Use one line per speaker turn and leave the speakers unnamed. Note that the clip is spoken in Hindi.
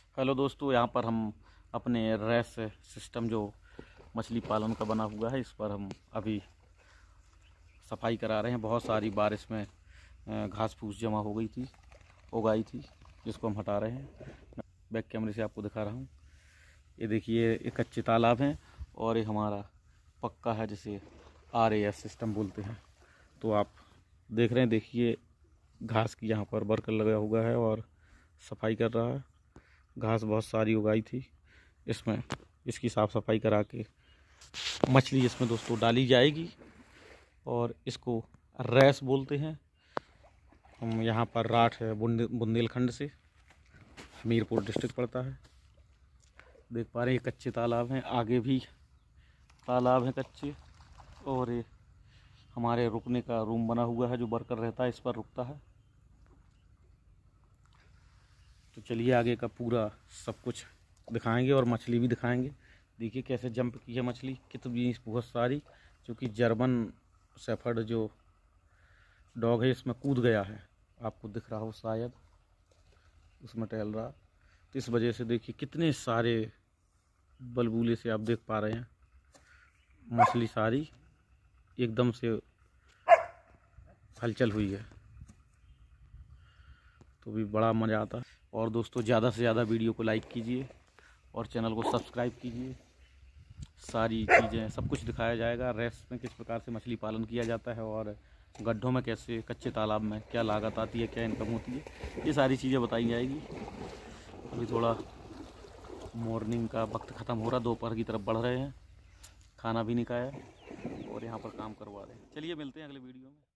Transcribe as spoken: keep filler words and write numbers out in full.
हेलो दोस्तों, यहाँ पर हम अपने रैस सिस्टम जो मछली पालन का बना हुआ है, इस पर हम अभी सफाई करा रहे हैं। बहुत सारी बारिश में घास फूस जमा हो गई थी, उगाई थी, जिसको हम हटा रहे हैं। बैक कैमरे से आपको दिखा रहा हूँ। ये देखिए, ये कच्चे तालाब हैं और ये हमारा पक्का है, जिसे आर ए एस सिस्टम बोलते हैं। तो आप देख रहे हैं, देखिए घास की यहाँ पर वर्कर लगा हुआ है और सफाई कर रहा है। घास बहुत सारी उगाई थी, इसमें इसकी साफ़ सफाई करा के मछली इसमें दोस्तों डाली जाएगी और इसको रैस बोलते हैं। हम यहाँ पर राठ है बुंदे बुंदेलखंड से, हमीरपुर डिस्ट्रिक्ट पड़ता है। देख पा रहे हैं ये कच्चे तालाब हैं, आगे भी तालाब हैं कच्चे, और ये हमारे रुकने का रूम बना हुआ है, जो वर्कर रहता है इस पर रुकता है। तो चलिए आगे का पूरा सब कुछ दिखाएंगे और मछली भी दिखाएंगे। देखिए कैसे जंप की है मछली, कितनी बहुत सारी, क्योंकि जर्मन शेफर्ड जो डॉग है इसमें कूद गया है, आपको दिख रहा हो शायद, उसमें टहल रहा। तो इस वजह से देखिए कितने सारे बलबूले से आप देख पा रहे हैं, मछली सारी एकदम से हलचल हुई है। तो भी बड़ा मज़ा आता है। और दोस्तों, ज़्यादा से ज़्यादा वीडियो को लाइक कीजिए और चैनल को सब्सक्राइब कीजिए। सारी चीज़ें सब कुछ दिखाया जाएगा। रैस में किस प्रकार से मछली पालन किया जाता है और गड्ढों में कैसे, कच्चे तालाब में क्या लागत आती है, क्या इनकम होती है, ये सारी चीज़ें बताई जाएगी। अभी थोड़ा मॉर्निंग का वक्त ख़त्म हो रहा, दोपहर की तरफ बढ़ रहे हैं, खाना भी नहीं खाया और यहाँ पर काम करवा रहे हैं। चलिए मिलते हैं अगले वीडियो में।